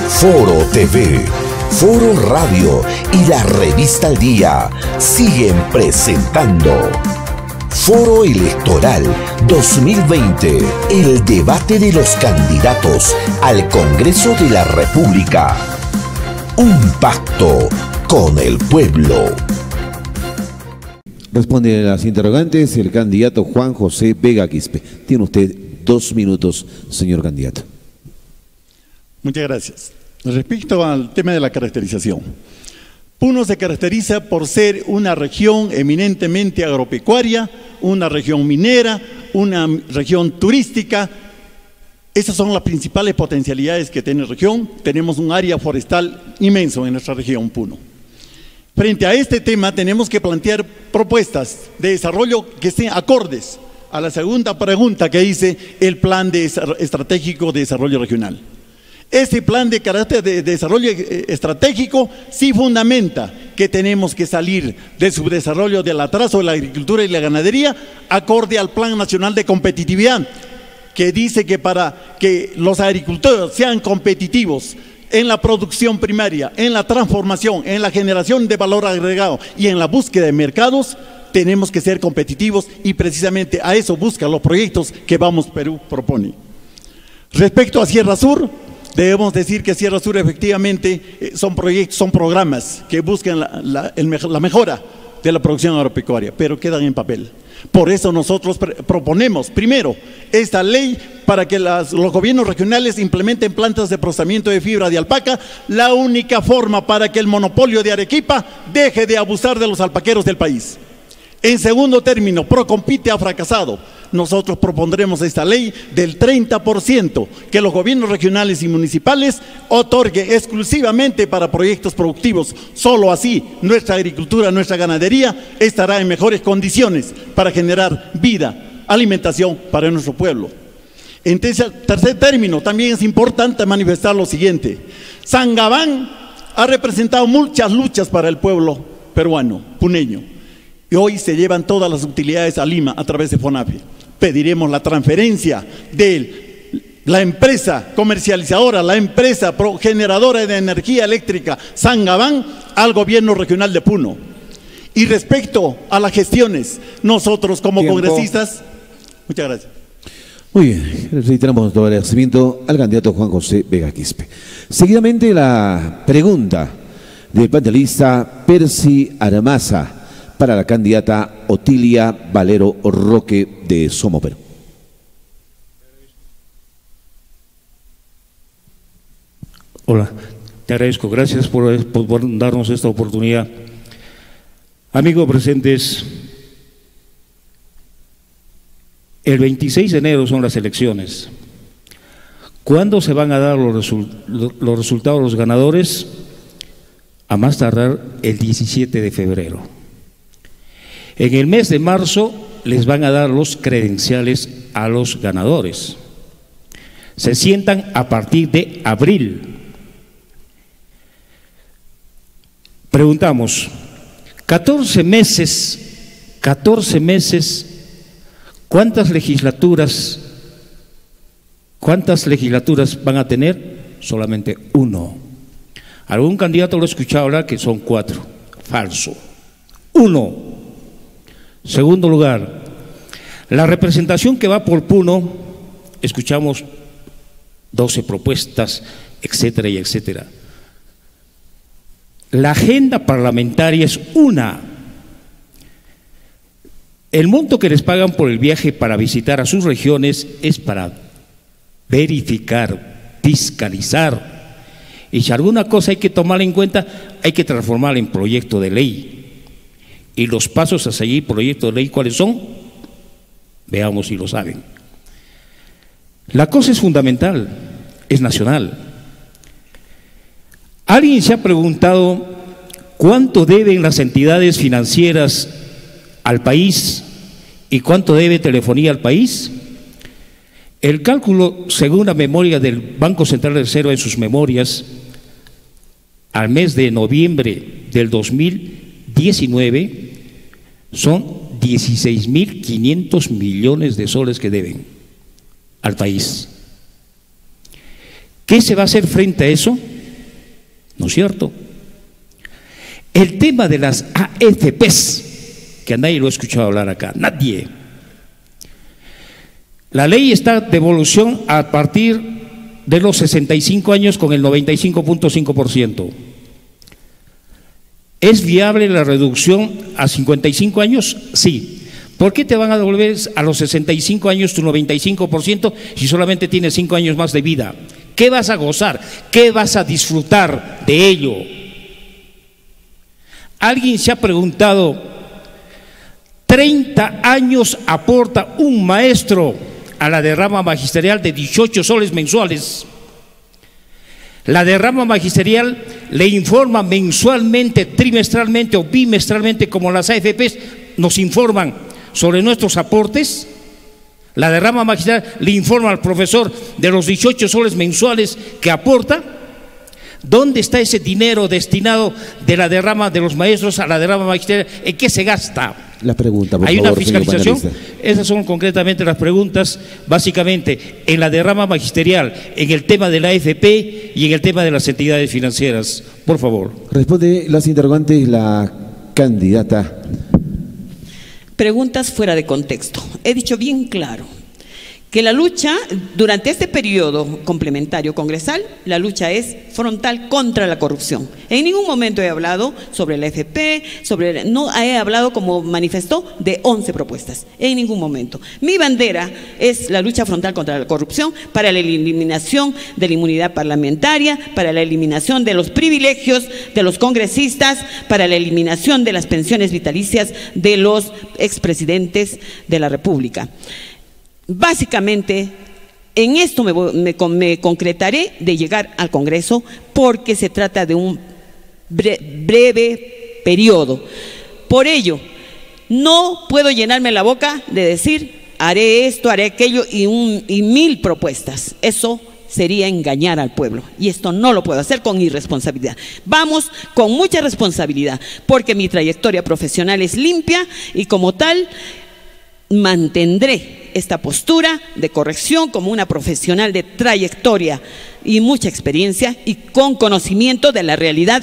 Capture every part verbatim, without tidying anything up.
Foro T V, Foro Radio y la revista Al Día siguen presentando Foro Electoral dos mil veinte, el debate de los candidatos al Congreso de la República. Un pacto con el pueblo. Responde a las interrogantes el candidato Juan José Vega Quispe. Tiene usted dos minutos, señor candidato. Muchas gracias. Respecto al tema de la caracterización, Puno se caracteriza por ser una región eminentemente agropecuaria, una región minera, una región turística. Esas son las principales potencialidades que tiene la región. Tenemos un área forestal inmenso en nuestra región Puno. Frente a este tema tenemos que plantear propuestas de desarrollo que estén acordes a la segunda pregunta que dice el Plan de Estratégico de Desarrollo Regional. Este plan de carácter de desarrollo estratégico sí fundamenta que tenemos que salir del subdesarrollo del atraso de la agricultura y la ganadería acorde al Plan Nacional de Competitividad, que dice que para que los agricultores sean competitivos en la producción primaria, en la transformación, en la generación de valor agregado y en la búsqueda de mercados, tenemos que ser competitivos y precisamente a eso buscan los proyectos que Vamos Perú propone. Respecto a Sierra Sur, debemos decir que Sierra Sur efectivamente son proyectos, son programas que buscan la, la, el, la mejora de la producción agropecuaria, pero quedan en papel. Por eso nosotros proponemos, primero, esta ley para que las, los gobiernos regionales implementen plantas de procesamiento de fibra de alpaca, la única forma para que el monopolio de Arequipa deje de abusar de los alpaqueros del país. En segundo término, Procompite ha fracasado. Nosotros propondremos esta ley del treinta por ciento que los gobiernos regionales y municipales otorguen exclusivamente para proyectos productivos. Solo así nuestra agricultura, nuestra ganadería estará en mejores condiciones para generar vida, alimentación para nuestro pueblo. En tercer término, también es importante manifestar lo siguiente. Sangabán ha representado muchas luchas para el pueblo peruano, puneño. Y hoy se llevan todas las utilidades a Lima a través de FONAFE. Pediremos la transferencia de la empresa comercializadora, la empresa generadora de energía eléctrica Sangabán al gobierno regional de Puno. Y respecto a las gestiones, nosotros como Tiempo. congresistas, muchas gracias. Muy bien, reiteramos nuestro agradecimiento al candidato Juan José Vega Quispe. Seguidamente la pregunta del panelista Percy Armaza para la candidata Otilia Valero Roque de Somo Perú. Hola, te agradezco, gracias por, por darnos esta oportunidad. Amigos presentes, el veintiséis de enero son las elecciones. ¿Cuándo se van a dar los, resul los resultados de los ganadores? A más tardar el diecisiete de febrero. En el mes de marzo les van a dar los credenciales a los ganadores. Se sientan a partir de abril. Preguntamos, catorce meses, catorce meses, ¿cuántas legislaturas, cuántas legislaturas van a tener? Solamente uno. Algún candidato lo he escuchado hablar que son cuatro. Falso. Uno. Segundo lugar, la representación que va por Puno, escuchamos doce propuestas, etcétera y etcétera. La agenda parlamentaria es una. El monto que les pagan por el viaje para visitar a sus regiones es para verificar, fiscalizar. Y si alguna cosa hay que tomar en cuenta, hay que transformarla en proyecto de ley. Y los pasos a seguir, proyecto de ley, ¿cuáles son? Veamos si lo saben. La cosa es fundamental, es nacional. ¿Alguien se ha preguntado cuánto deben las entidades financieras al país y cuánto debe telefonía al país? El cálculo, según la memoria del Banco Central de Reserva en sus memorias, al mes de noviembre del dos mil diecinueve, son dieciséis mil quinientos millones de soles que deben al país. ¿Qué se va a hacer frente a eso? ¿no es cierto? El tema de las A F Pes, que a nadie lo ha escuchado hablar acá, nadie. La ley está de evolución a partir de los sesenta y cinco años con el noventa y cinco punto cinco por ciento. ¿Es viable la reducción a cincuenta y cinco años? Sí. ¿Por qué te van a devolver a los sesenta y cinco años tu noventa y cinco por ciento si solamente tienes cinco años más de vida? ¿Qué vas a gozar? ¿Qué vas a disfrutar de ello? ¿Alguien se ha preguntado, treinta años aporta un maestro a la derrama magisterial de dieciocho soles mensuales? La derrama magisterial le informa mensualmente, trimestralmente o bimestralmente, como las A F Pes nos informan sobre nuestros aportes. La derrama magisterial le informa al profesor de los dieciocho soles mensuales que aporta. ¿Dónde está ese dinero destinado de la derrama de los maestros a la derrama magisterial? ¿En qué se gasta? La pregunta, por ¿Hay favor, una fiscalización? señor panelista. Esas son concretamente las preguntas, básicamente en la derrama magisterial, en el tema de la A F P y en el tema de las entidades financieras. Por favor. Responde las interrogantes la candidata. Preguntas fuera de contexto. He dicho bien claro que la lucha durante este periodo complementario congresal, la lucha es frontal contra la corrupción. En ningún momento he hablado sobre la A F P, sobre, no he hablado, como manifestó, de once propuestas, en ningún momento. Mi bandera es la lucha frontal contra la corrupción, para la eliminación de la inmunidad parlamentaria, para la eliminación de los privilegios de los congresistas, para la eliminación de las pensiones vitalicias de los expresidentes de la República. Básicamente, en esto me, me, me concretaré de llegar al Congreso, porque se trata de un bre, breve periodo. Por ello, no puedo llenarme la boca de decir haré esto, haré aquello y, un, y mil propuestas. Eso sería engañar al pueblo, y esto no lo puedo hacer con irresponsabilidad. Vamos con mucha responsabilidad, porque mi trayectoria profesional es limpia y como tal mantendré esta postura de corrección como una profesional de trayectoria y mucha experiencia y con conocimiento de la realidad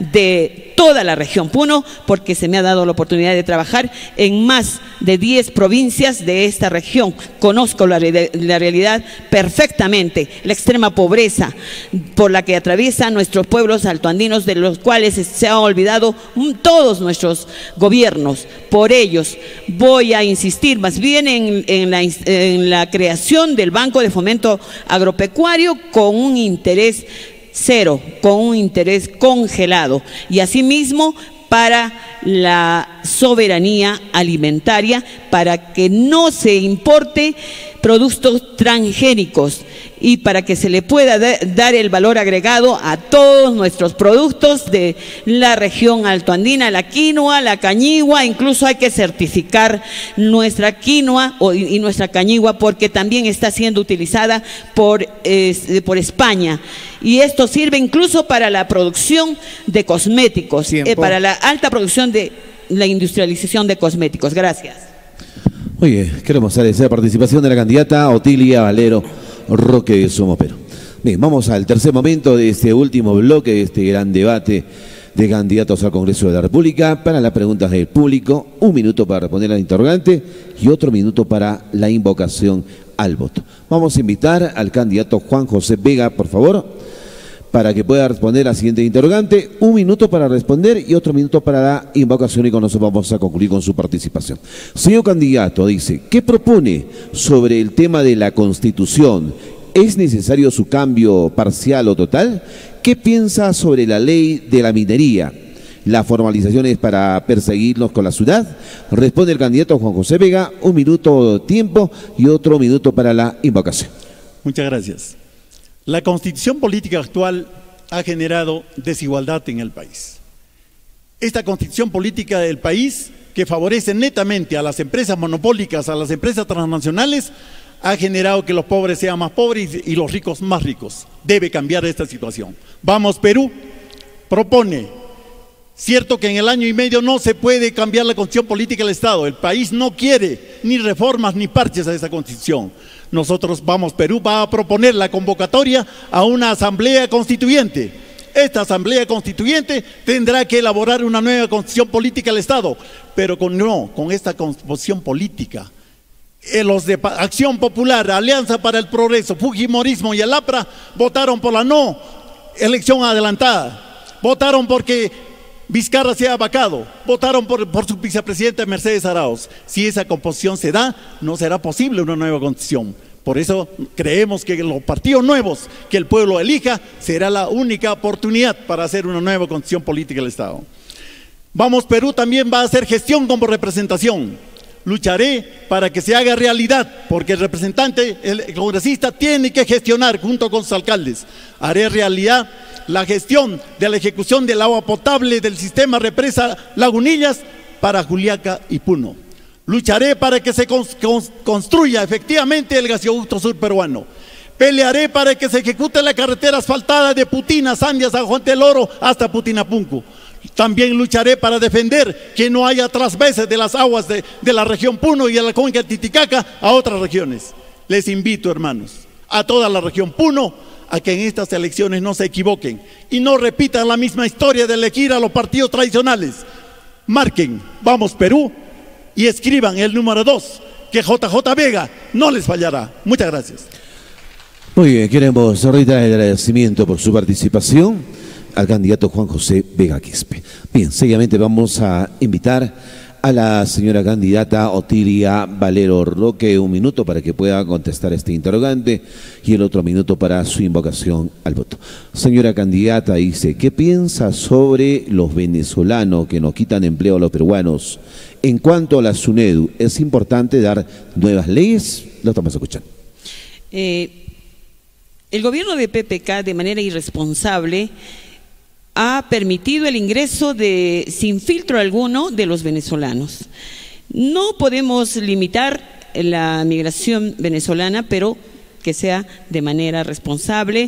de toda la región Puno, porque se me ha dado la oportunidad de trabajar en más de diez provincias de esta región. Conozco la, la realidad perfectamente, la extrema pobreza por la que atraviesan nuestros pueblos altoandinos, de los cuales se han olvidado todos nuestros gobiernos. Por ellos voy a insistir más bien en, en, la, en la creación del Banco de Fomento Agropecuario con un interés cero, con un interés congelado, y asimismo para la soberanía alimentaria, para que no se importe productos transgénicos y para que se le pueda dar el valor agregado a todos nuestros productos de la región altoandina, la quinoa, la cañigua. Incluso hay que certificar nuestra quinoa y nuestra cañigua, porque también está siendo utilizada por, eh, por España, y esto sirve incluso para la producción de cosméticos, eh, para la alta producción de la industrialización de cosméticos. Gracias. Oye, queremos agradecer la participación de la candidata Otilia Valero Roque de Somopero. Bien, vamos al tercer momento de este último bloque, de este gran debate de candidatos al Congreso de la República. Para las preguntas del público, un minuto para responder al interrogante y otro minuto para la invocación al voto. Vamos a invitar al candidato Juan José Vega, por favor, para que pueda responder al siguiente interrogante. Un minuto para responder y otro minuto para la invocación, y con eso vamos a concluir con su participación. Señor candidato, dice, ¿qué propone sobre el tema de la Constitución? ¿Es necesario su cambio parcial o total? ¿Qué piensa sobre la ley de la minería? ¿Las formalizaciones para perseguirnos con la ciudad? Responde el candidato Juan José Vega. Un minuto tiempo y otro minuto para la invocación. Muchas gracias. La constitución política actual ha generado desigualdad en el país. Esta constitución política del país, que favorece netamente a las empresas monopólicas, a las empresas transnacionales, ha generado que los pobres sean más pobres y los ricos más ricos. Debe cambiar esta situación. Vamos Perú propone, cierto que en el año y medio no se puede cambiar la constitución política del Estado. El país no quiere ni reformas ni parches a esa constitución. Nosotros, Vamos Perú, va a proponer la convocatoria a una asamblea constituyente esta Asamblea Constituyente tendrá que elaborar una nueva constitución política del Estado, pero con, no, con esta constitución política. Eh, los de Acción Popular, Alianza para el Progreso, Fujimorismo y el A P R A votaron por la no elección adelantada, votaron porque Vizcarra sea vacado, votaron por, por su vicepresidenta Mercedes Arauz. Si esa composición se da, no será posible una nueva constitución. Por eso creemos que los partidos nuevos que el pueblo elija será la única oportunidad para hacer una nueva constitución política del Estado. Vamos Perú también va a hacer gestión como representación. Lucharé para que se haga realidad, porque el representante, el congresista, tiene que gestionar junto con sus alcaldes. Haré realidad la gestión de la ejecución del agua potable del sistema represa Lagunillas para Juliaca y Puno. Lucharé para que se construya efectivamente el gasoducto sur peruano. Pelearé para que se ejecute la carretera asfaltada de Putina, Sandia, San Juan del Oro hasta Putinapunku. También lucharé para defender que no haya trasvases de las aguas de, de la región Puno y de la cuenca de Titicaca a otras regiones. Les invito, hermanos, a toda la región Puno a que en estas elecciones no se equivoquen y no repitan la misma historia de elegir a los partidos tradicionales. Marquen Vamos Perú y escriban el número dos, que J J Vega no les fallará. Muchas gracias. Muy bien, queremos reiterar el agradecimiento por su participación al candidato Juan José Vega Quispe. Bien, seguidamente vamos a invitar a la señora candidata Otilia Valero Roque, un minuto para que pueda contestar este interrogante y el otro minuto para su invocación al voto. Señora candidata, dice, ¿qué piensa sobre los venezolanos que nos quitan empleo a los peruanos? En cuanto a la SUNEDU, ¿es importante dar nuevas leyes? Lo estamos escuchando. Eh, el gobierno de P P K, de manera irresponsable, ha permitido el ingreso de, sin filtro alguno, de los venezolanos. No podemos limitar la migración venezolana, pero que sea de manera responsable,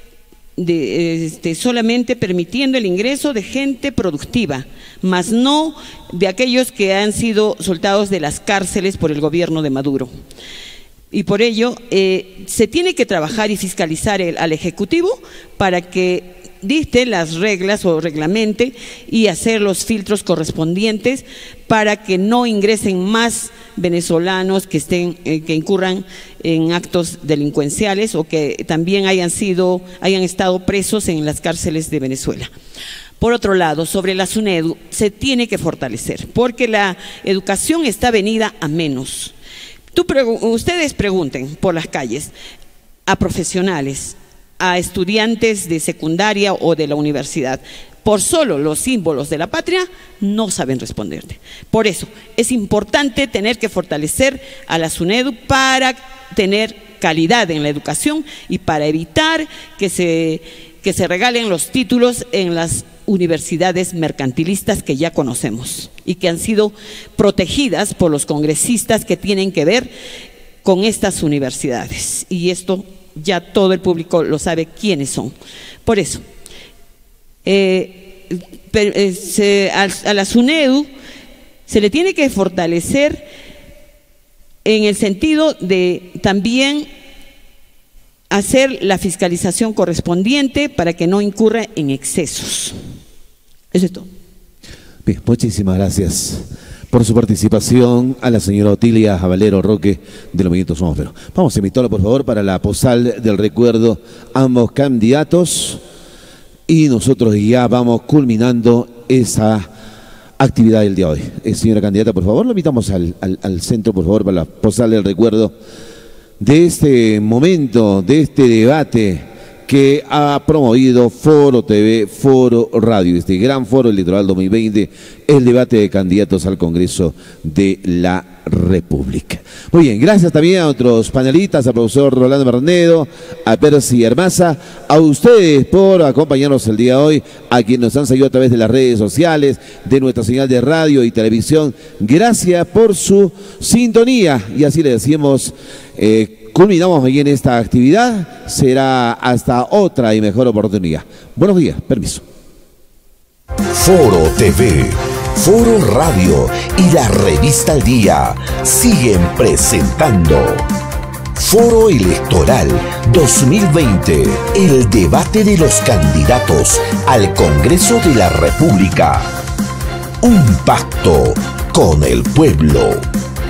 de, este, solamente permitiendo el ingreso de gente productiva, más no de aquellos que han sido soltados de las cárceles por el gobierno de Maduro. Y por ello eh, se tiene que trabajar y fiscalizar el, al Ejecutivo para que dicte las reglas o reglamente y hacer los filtros correspondientes para que no ingresen más venezolanos que estén eh, que incurran en actos delincuenciales o que también hayan sido hayan estado presos en las cárceles de Venezuela. Por otro lado, sobre la SUNEDU se tiene que fortalecer porque la educación está venida a menos. Tú, ustedes pregunten por las calles a profesionales, a estudiantes de secundaria o de la universidad, por solo los símbolos de la patria, no saben responderte. Por eso, es importante tener que fortalecer a la SUNEDU para tener calidad en la educación y para evitar que se, que se regalen los títulos en las universidades mercantilistas que ya conocemos y que han sido protegidas por los congresistas que tienen que ver con estas universidades. Y esto ya todo el público lo sabe quiénes son. Por eso, eh, eh, se, a, a la SUNEDU se le tiene que fortalecer en el sentido de también hacer la fiscalización correspondiente para que no incurra en excesos. Eso es todo. Bien, muchísimas gracias por su participación a la señora Otilia Valero Roque del Movimiento Somos Perú. Vamos a invitarlo, por favor, para la posal del recuerdo ambos candidatos y nosotros ya vamos culminando esa actividad del día de hoy. Eh, señora candidata, por favor, lo invitamos al, al, al centro, por favor, para la posal del recuerdo de este momento, de este debate que ha promovido Foro T V, Foro Radio, este gran Foro Electoral dos mil veinte, el debate de candidatos al Congreso de la República. Muy bien, gracias también a otros panelistas, al profesor Rolando Bernedo, a Percy Armaza, a ustedes por acompañarnos el día de hoy, a quienes nos han seguido a través de las redes sociales, de nuestra señal de radio y televisión. Gracias por su sintonía y así le decimos... Eh, culminamos ahí en esta actividad, será hasta otra y mejor oportunidad. Buenos días, permiso. Foro T V, Foro Radio y la revista Al Día siguen presentando Foro Electoral dos mil veinte, el debate de los candidatos al Congreso de la República. Un pacto con el pueblo.